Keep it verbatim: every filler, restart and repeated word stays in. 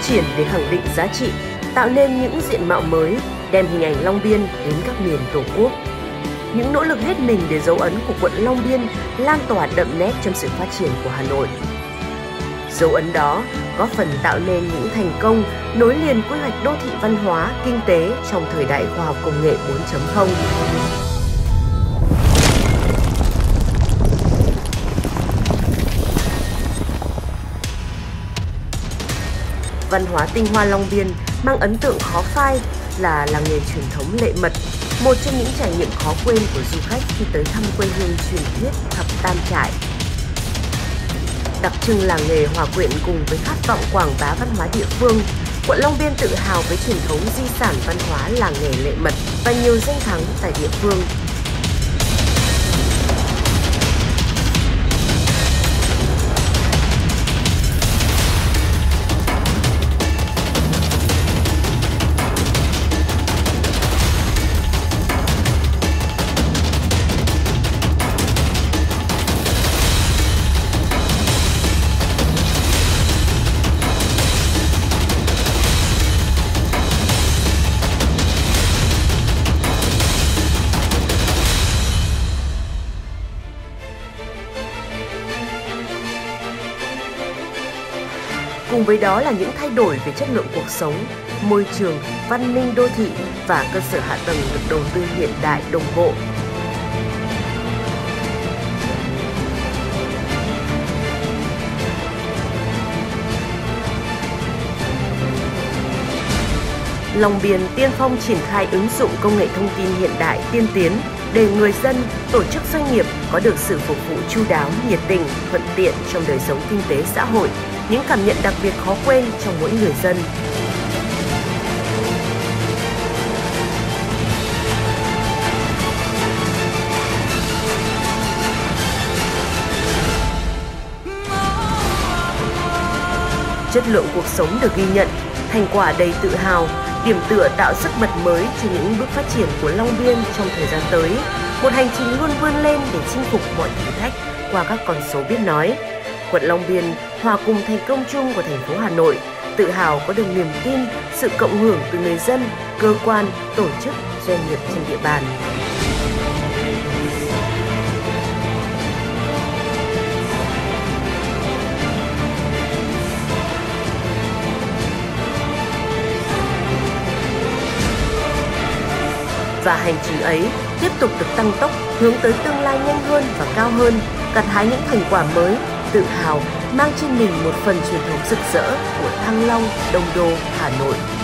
triển để khẳng định giá trị, tạo nên những diện mạo mới, đem hình ảnh Long Biên đến các miền Tổ quốc. Những nỗ lực hết mình để dấu ấn của quận Long Biên lan tỏa đậm nét trong sự phát triển của Hà Nội. Dấu ấn đó góp phần tạo nên những thành công nối liền quy hoạch đô thị văn hóa, kinh tế trong thời đại khoa học công nghệ bốn chấm không. Văn hóa tinh hoa Long Biên mang ấn tượng khó phai là làng nghề truyền thống Lệ Mật, một trong những trải nghiệm khó quên của du khách khi tới thăm quê hương truyền thuyết Thập Tam Trại. Đặc trưng làng nghề hòa quyện cùng với khát vọng quảng bá văn hóa địa phương, quận Long Biên tự hào với truyền thống di sản văn hóa làng nghề Lệ Mật và nhiều danh thắng tại địa phương. Cùng với đó là những thay đổi về chất lượng cuộc sống, môi trường, văn minh đô thị và cơ sở hạ tầng được đầu tư hiện đại đồng bộ. Long Biên tiên phong triển khai ứng dụng công nghệ thông tin hiện đại tiên tiến để người dân, tổ chức doanh nghiệp có được sự phục vụ chu đáo, nhiệt tình, thuận tiện trong đời sống kinh tế xã hội, những cảm nhận đặc biệt khó quên trong mỗi người dân. Chất lượng cuộc sống được ghi nhận, thành quả đầy tự hào, điểm tựa tạo sức bật mới cho những bước phát triển của Long Biên trong thời gian tới. Một hành trình luôn vươn lên để chinh phục mọi thử thách qua các con số biết nói. Quận Long Biên hòa cùng thành công chung của thành phố Hà Nội, tự hào có được niềm tin, sự cộng hưởng từ người dân, cơ quan, tổ chức, doanh nghiệp trên địa bàn. Và hành trình ấy tiếp tục được tăng tốc hướng tới tương lai nhanh hơn và cao hơn, gặt hái những thành quả mới, tự hào mang trên mình một phần truyền thống rực rỡ của Thăng Long, Đông Đô, Hà Nội.